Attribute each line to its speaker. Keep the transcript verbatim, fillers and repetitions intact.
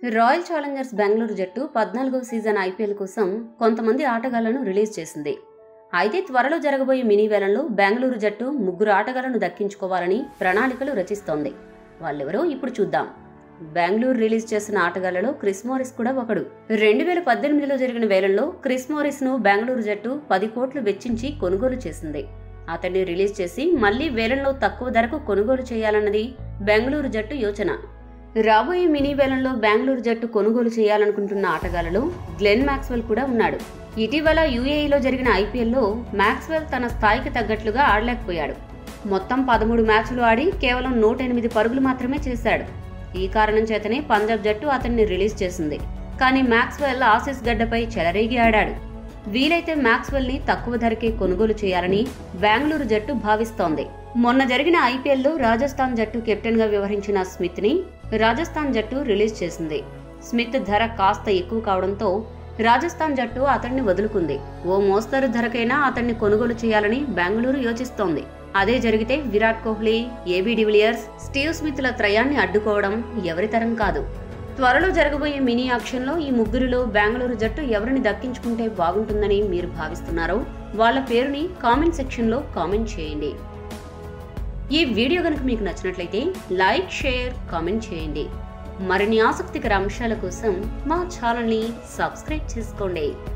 Speaker 1: Royal Challengers Bengaluru జట్టు పద్నాలుగవ season IPL కోసం కొంతమంది ఆటగాళ్లను రిలీజ్ చేసింది. అయితే త్వరలో జరగబోయే మినీ వేలంలో బెంగళూరు జట్టు ముగ్గురు ఆటగాళ్లను దక్కించుకోవాలని ప్రణాళికలు రచిస్తోంది. వాళ్ళెవరో ఇప్పుడు చూద్దాం. బెంగళూరు రిలీజ్ చేసిన ఆటగాళ్లలో క్రిస్ మోరిస్ కూడా ఒకడు. రెండు వేల పద్దెనిమిదిలో జరిగిన వేలంలో క్రిస్ మోరిస్ ను బెంగళూరు జట్టు పది కోట్లు వెచ్చించి కొనుగోలు చేసింది. అతన్ని రిలీజ్ చేసి మళ్లీ వేలంలో తక్కువ ధరకు కొనుగోలు చేయాలన్నది బెంగళూరు జట్టు యోచన. రాబోయే మినీ వేలంలో బెంగళూరు జట్టు కొనుగోలు చేయాలనుకుంటున్న ఆటగాళ్లలో గ్లెన్ మ్యాక్స్వెల్ కూడా ఉన్నాడు. ఇటీవల యూఏఈలో జరిగిన ఐపీఎల్లో మ్యాక్స్వెల్ తన స్థాయికి తగ్గట్లుగా ఆడలేకపోయాడు. మొత్తం పదమూడు మ్యాచ్లు ఆడి కేవలం నూట ఎనిమిది పరుగులు మాత్రమే చేశాడు. ఈ కారణం చేతనే పంజాబ్ జట్టు అతన్ని రిలీజ్ చేసింది. కానీ మ్యాక్స్వెల్ ఆసీస్ గడ్డపై చెలరేగి ఆడాడు. వీలైతే మ్యాక్స్వెల్ ని తక్కువ ధరకే కొనుగోలు చేయాలని బెంగళూరు జట్టు భావిస్తోంది. మొన్న జరిగిన ఐపీఎల్లో రాజస్థాన్ జట్టు కెప్టెన్ గా వ్యవహరించిన స్మిత్ ని రాజస్థాన్ జట్టు రిలీజ్ చేసింది. స్మిత్ ధర కాస్త ఎక్కువ కావడంతో రాజస్థాన్ జట్టు అతన్ని వదులుకుంది. ఓ మోస్తరు ధరకైనా అతన్ని కొనుగోలు చేయాలని బెంగళూరు యోచిస్తోంది. అదే జరిగితే Virat Kohli, AB de Villiers, Steve స్మిత్ల త్రయాన్ని అడ్డుకోవడం ఎవరితరం కాదు. త్వరలో జరగబోయే మినీ ఆక్షన్లో ఈ ముగ్గురిలో బెంగళూరు జట్టు ఎవరిని దక్కించుకుంటే బాగుంటుందని మీరు భావిస్తున్నారో వాళ్ళ పేరుని కామెంట్ సెక్షన్లో కామెంట్ చేయండి. ఈ వీడియో కనుక మీకు నచ్చినట్లయితే లైక్, షేర్, కామెంట్ చేయండి. మరిన్ని ఆసక్తికర అంశాల కోసం మా ఛానల్ని సబ్స్క్రైబ్ చేసుకోండి.